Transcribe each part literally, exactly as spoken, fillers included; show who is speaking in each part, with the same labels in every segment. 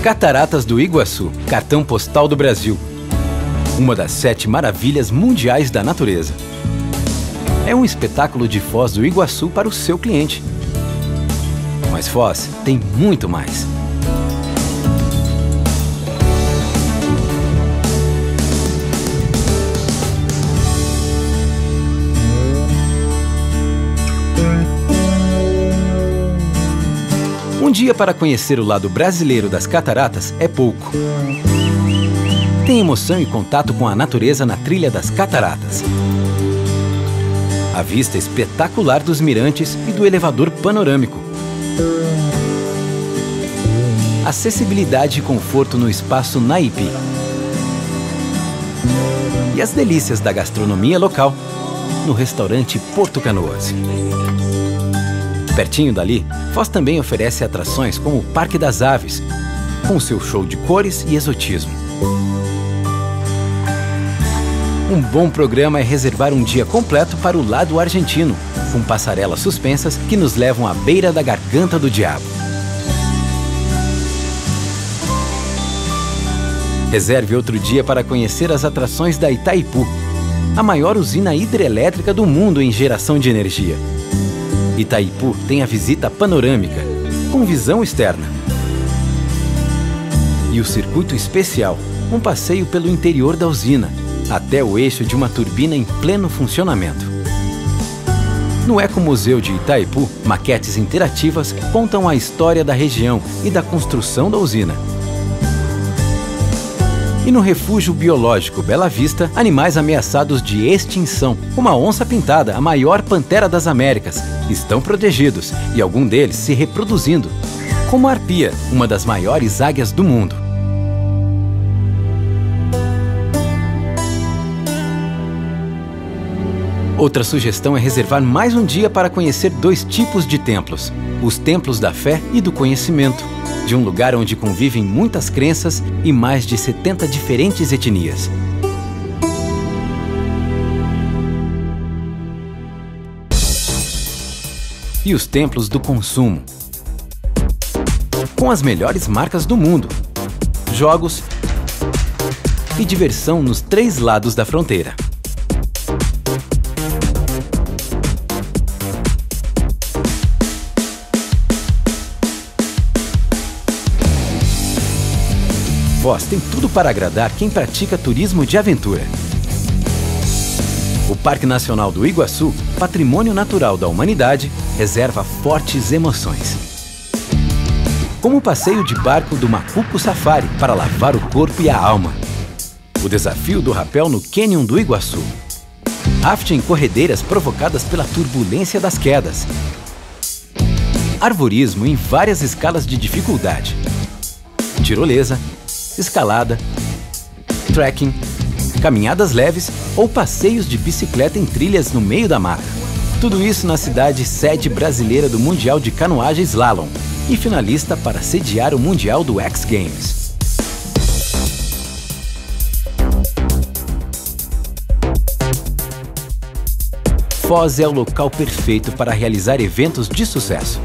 Speaker 1: Cataratas do Iguaçu, cartão postal do Brasil. Uma das sete maravilhas mundiais da natureza. É um espetáculo de Foz do Iguaçu para o seu cliente. Mas Foz tem muito mais. Um dia para conhecer o lado brasileiro das cataratas é pouco. Tem emoção e contato com a natureza na trilha das cataratas. A vista espetacular dos mirantes e do elevador panorâmico. Acessibilidade e conforto no espaço Naipe. E as delícias da gastronomia local no restaurante Porto Canoas. Pertinho dali, Foz também oferece atrações como o Parque das Aves, com seu show de cores e exotismo. Um bom programa é reservar um dia completo para o lado argentino, com passarelas suspensas que nos levam à beira da Garganta do Diabo. Reserve outro dia para conhecer as atrações da Itaipu, a maior usina hidrelétrica do mundo em geração de energia. Itaipu tem a visita panorâmica, com visão externa. E o circuito especial, um passeio pelo interior da usina, até o eixo de uma turbina em pleno funcionamento. No Ecomuseu de Itaipu, maquetes interativas contam a história da região e da construção da usina. E no Refúgio Biológico Bela Vista, animais ameaçados de extinção, como a onça-pintada, a maior pantera das Américas, estão protegidos e algum deles se reproduzindo, como a arpia, uma das maiores águias do mundo. Outra sugestão é reservar mais um dia para conhecer dois tipos de templos, os templos da fé e do conhecimento, de um lugar onde convivem muitas crenças e mais de setenta diferentes etnias. E os templos do consumo, com as melhores marcas do mundo, jogos e diversão nos três lados da fronteira. Foz tem tudo para agradar quem pratica turismo de aventura. O Parque Nacional do Iguaçu, patrimônio natural da humanidade, reserva fortes emoções. Como o passeio de barco do Macuco Safari para lavar o corpo e a alma. O desafio do rapel no Cânion do Iguaçu. Rafting em corredeiras provocadas pela turbulência das quedas. Arvorismo em várias escalas de dificuldade. Tirolesa, escalada, trekking, caminhadas leves ou passeios de bicicleta em trilhas no meio da mata. Tudo isso na cidade sede brasileira do Mundial de Canoagem Slalom e finalista para sediar o Mundial do X Games. Foz é o local perfeito para realizar eventos de sucesso.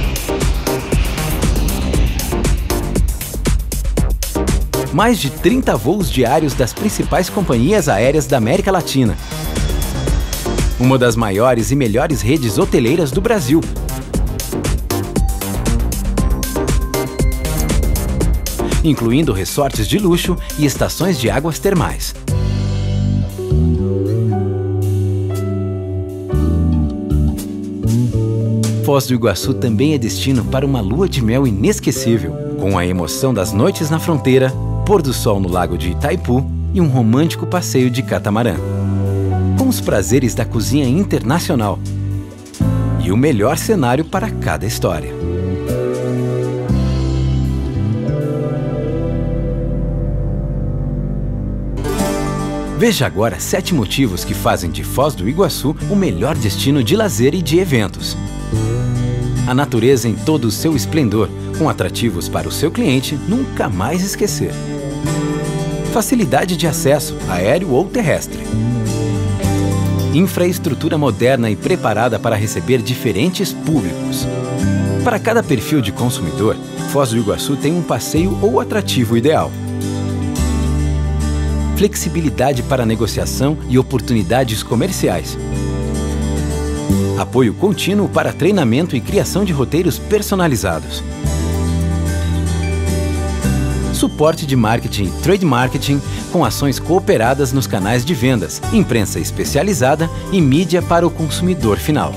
Speaker 1: Mais de trinta voos diários das principais companhias aéreas da América Latina. Uma das maiores e melhores redes hoteleiras do Brasil. Incluindo resorts de luxo e estações de águas termais. Foz do Iguaçu também é destino para uma lua de mel inesquecível, com a emoção das noites na fronteira, pôr do sol no lago de Itaipu e um romântico passeio de catamarã. Com os prazeres da cozinha internacional e o melhor cenário para cada história. Veja agora sete motivos que fazem de Foz do Iguaçu o melhor destino de lazer e de eventos. A natureza em todo o seu esplendor, com atrativos para o seu cliente nunca mais esquecer. Facilidade de acesso, aéreo ou terrestre. Infraestrutura moderna e preparada para receber diferentes públicos. Para cada perfil de consumidor, Foz do Iguaçu tem um passeio ou atrativo ideal. Flexibilidade para negociação e oportunidades comerciais. Apoio contínuo para treinamento e criação de roteiros personalizados. Suporte de marketing e trade marketing com ações cooperadas nos canais de vendas, imprensa especializada e mídia para o consumidor final.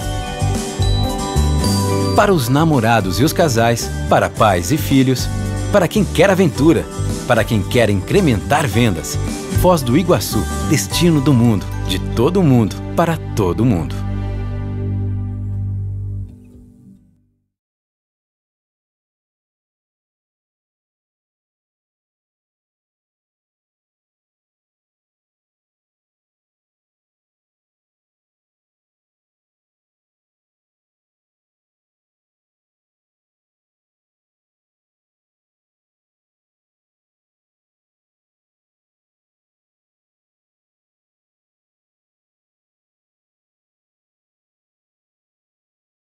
Speaker 1: Para os namorados e os casais, para pais e filhos, para quem quer aventura, para quem quer incrementar vendas. Foz do Iguaçu, destino do mundo, de todo mundo, para todo mundo.